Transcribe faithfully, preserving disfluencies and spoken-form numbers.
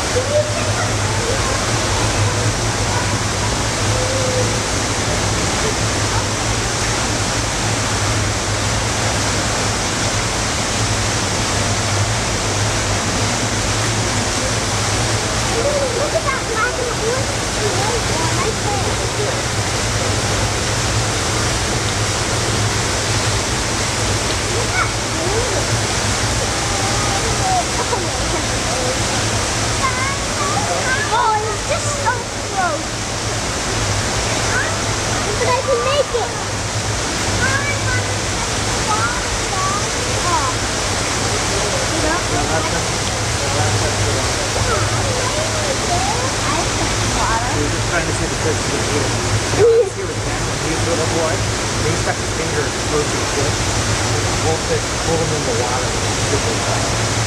Look at that black and orange. Yeah, right there. Oh, it's just so close. But I can make it. We're just trying to see the fish to the field. You know, see with Ken, when he was a little boy, he stuck his finger close to the fish. Pull fish, pull them in the water.